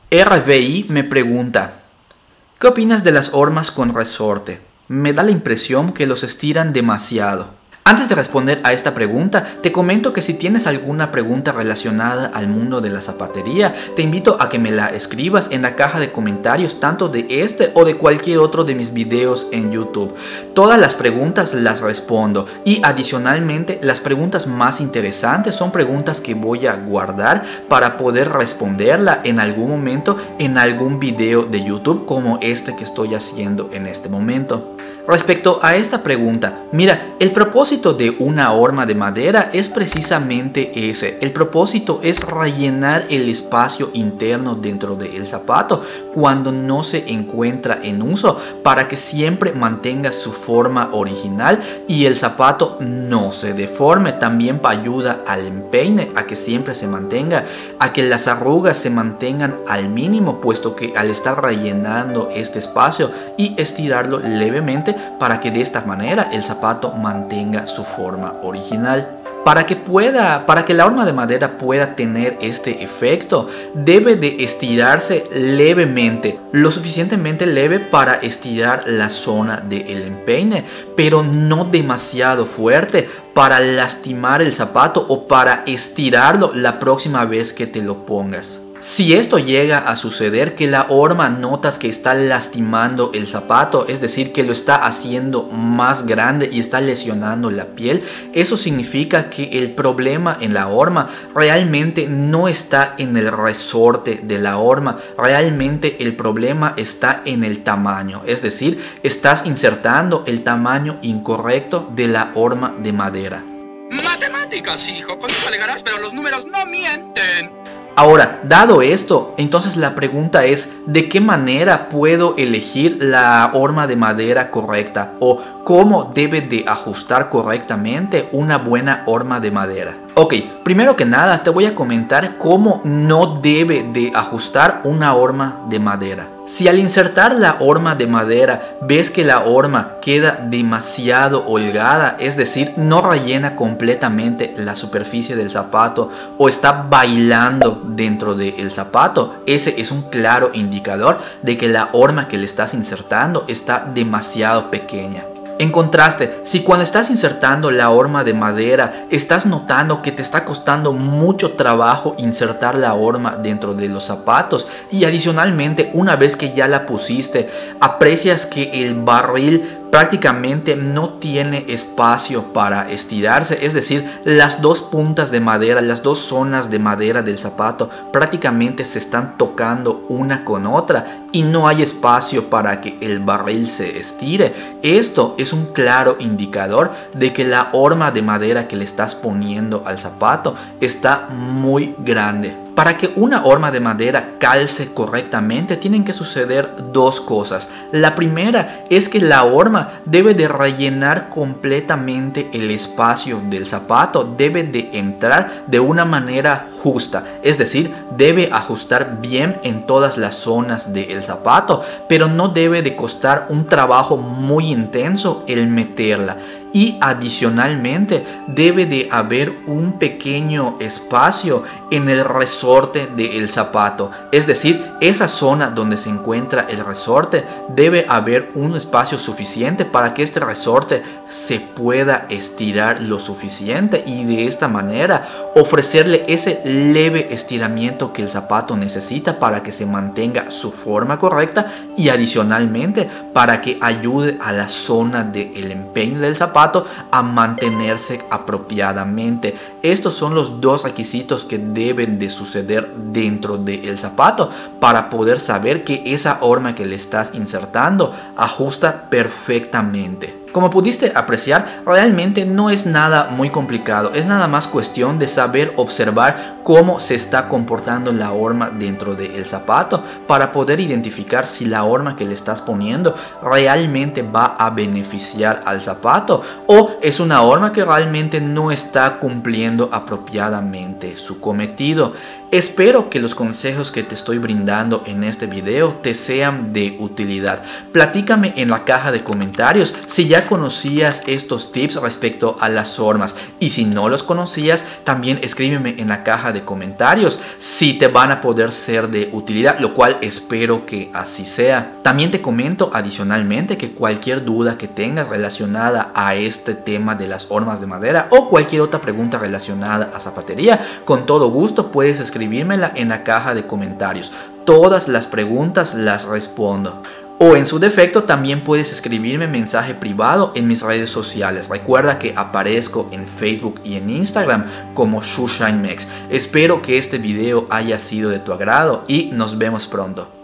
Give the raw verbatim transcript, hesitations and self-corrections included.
R V I me pregunta: ¿qué opinas de las hormas con resorte? Me da la impresión que los estiran demasiado. Antes de responder a esta pregunta, te comento que si tienes alguna pregunta relacionada al mundo de la zapatería, te invito a que me la escribas en la caja de comentarios tanto de este o de cualquier otro de mis videos en YouTube. Todas las preguntas las respondo y adicionalmente las preguntas más interesantes son preguntas que voy a guardar para poder responderla en algún momento en algún video de YouTube como este que estoy haciendo en este momento. Respecto a esta pregunta, mira, el propósito de una horma de madera es precisamente ese. El propósito es rellenar el espacio interno dentro del zapato cuando no se encuentra en uso para que siempre mantenga su forma original y el zapato no se deforme. También ayuda al empeine, a que siempre se mantenga, a que las arrugas se mantengan al mínimo, puesto que al estar rellenando este espacio y estirarlo levemente, para que de esta manera el zapato mantenga su forma original. Para que pueda, para que la horma de madera pueda tener este efecto, debe de estirarse levemente, lo suficientemente leve para estirar la zona del empeine, pero no demasiado fuerte para lastimar el zapato o para estirarlo la próxima vez que te lo pongas. Si esto llega a suceder, que la horma notas que está lastimando el zapato, es decir, que lo está haciendo más grande y está lesionando la piel, eso significa que el problema en la horma realmente no está en el resorte de la horma, realmente el problema está en el tamaño, es decir, estás insertando el tamaño incorrecto de la horma de madera. Matemáticas, hijo, con eso alegarás, pero los números no mienten. Ahora, dado esto, entonces la pregunta es: ¿de qué manera puedo elegir la horma de madera correcta? ¿O cómo debe de ajustar correctamente una buena horma de madera? Ok, primero que nada te voy a comentar cómo no debe de ajustar una horma de madera. Si al insertar la horma de madera ves que la horma queda demasiado holgada, es decir, no rellena completamente la superficie del zapato o está bailando dentro del zapato, ese es un claro indicador de que la horma que le estás insertando está demasiado pequeña. En contraste, si cuando estás insertando la horma de madera estás notando que te está costando mucho trabajo insertar la horma dentro de los zapatos y adicionalmente una vez que ya la pusiste aprecias que el barril prácticamente no tiene espacio para estirarse, es decir, las dos puntas de madera, las dos zonas de madera del zapato prácticamente se están tocando una con otra y no hay espacio para que el barril se estire. Esto es un claro indicador de que la horma de madera que le estás poniendo al zapato está muy grande. Para que una horma de madera calce correctamente tienen que suceder dos cosas. La primera es que la horma debe de rellenar completamente el espacio del zapato, debe de entrar de una manera justa, es decir, debe ajustar bien en todas las zonas del zapato, pero no debe de costar un trabajo muy intenso el meterla. Y adicionalmente debe de haber un pequeño espacio en el resorte del zapato, es decir, esa zona donde se encuentra el resorte debe haber un espacio suficiente para que este resorte se pueda estirar lo suficiente y de esta manera ofrecerle ese leve estiramiento que el zapato necesita para que se mantenga su forma correcta y adicionalmente para que ayude a la zona del empeine del zapato a mantenerse apropiadamente. Estos son los dos requisitos que deben de suceder dentro del zapato para poder saber que esa horma que le estás insertando ajusta perfectamente. Como pudiste apreciar, realmente no es nada muy complicado, es nada más cuestión de saber observar cómo se está comportando la horma dentro del zapato para poder identificar si la horma que le estás poniendo realmente va a beneficiar al zapato o es una horma que realmente no está cumpliendo apropiadamente su cometido. Espero que los consejos que te estoy brindando en este video te sean de utilidad. Platícame en la caja de comentarios si ya conocías estos tips respecto a las formas, y si no los conocías, también escríbeme en la caja de comentarios si te van a poder ser de utilidad, lo cual espero que así sea. También te comento adicionalmente que cualquier duda que tengas relacionada a este tema de las hormas de madera o cualquier otra pregunta relacionada a zapatería, con todo gusto puedes escribir escribírmela en la caja de comentarios. Todas las preguntas las respondo. O en su defecto también puedes escribirme mensaje privado en mis redes sociales. Recuerda que aparezco en Facebook y en Instagram como ShoeShineMex. Espero que este video haya sido de tu agrado y nos vemos pronto.